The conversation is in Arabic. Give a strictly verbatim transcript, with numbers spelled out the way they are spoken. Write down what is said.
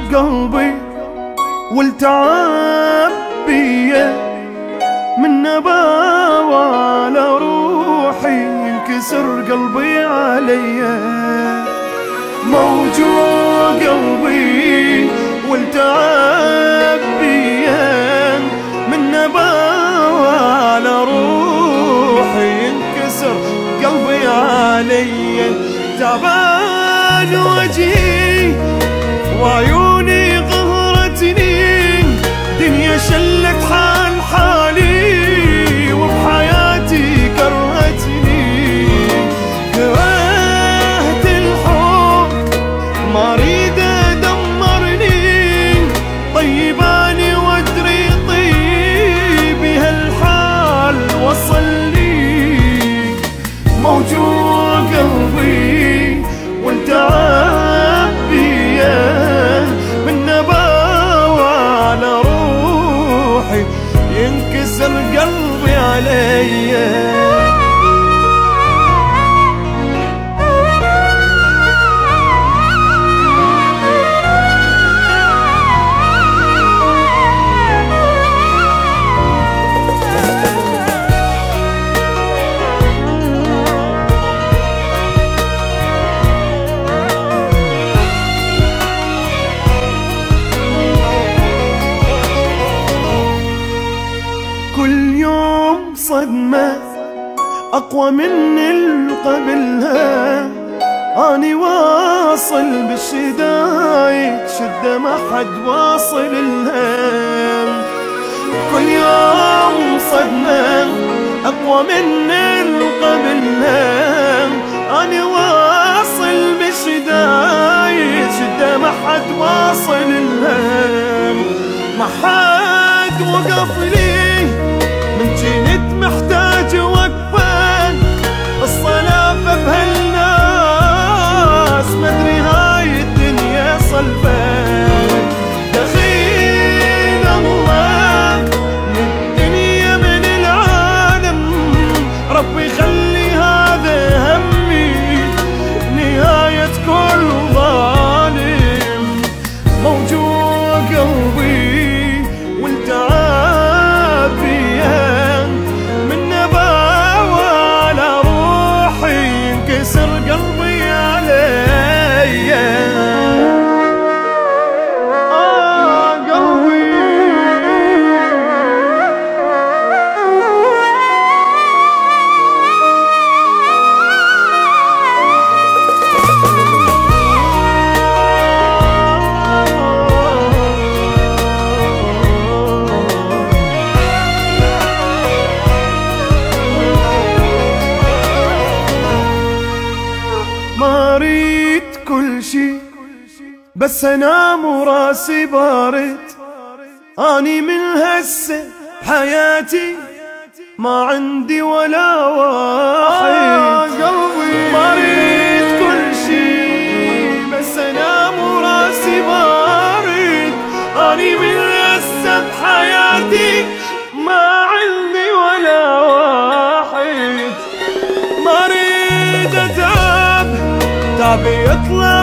قلبي والتعب بيا من نباوى على روحي ينكسر قلبي عليا. موجوع قلبي والتعب بيا من نباوى على روحي ينكسر قلبي عليا. تعبان وجهي وعيوني قهرتني، دنيا شلت حال حالي وبحياتي كرهتني. كرهت الحب ما اريد ادمرني، طيباني وادري طيب هالحال وصلني. موجوع قلبي والتعب بيا من نباوى على روحي ينكسر قلبي عليا. كل يوم صدمة أقوى من اللي قبلها، أني واصل بالشدايد شدة ما حد واصل لها. كل يوم صدمة أقوى من اللي قبلها، أني واصل بالشدايد شدة ما حد واصل لها. ما حد وقف لي من جيت محتاج وقفة، الصلافة بهالناس مدري هاي الدنيا صلبة. دخيل الله من الدنيا من العالم، ربي خلي هذا همي نهاية كل ظالم. موجوع قلبي والتعب بيا من نباوى على روحي ينكسر قلبي عليا. آه قلبي ما اريد كل شي بس انام وراسي بارد، اني من هسه حياتي ما عندي ولا واحد. قلبي ما اريد كل شي بس انام وراسي بارد، اني من هسه بحياتي ما عندي ولا واحد. ما اريد اتعب تعبي يطلع